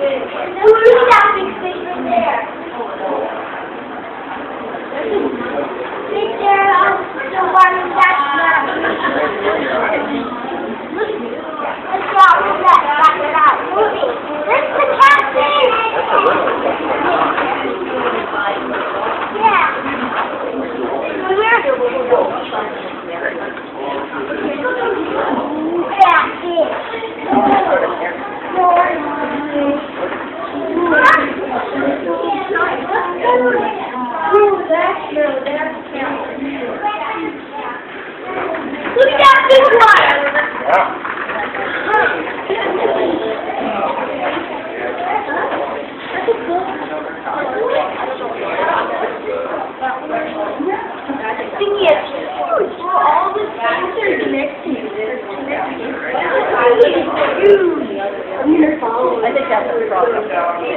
Who's that big fish right there? Right there on the water, that's not. Let's drop that, back it out. This is the catfish! Yeah. Look at that big one! Thinking it's huge. All the things are connected. Huge. I think that's the problem.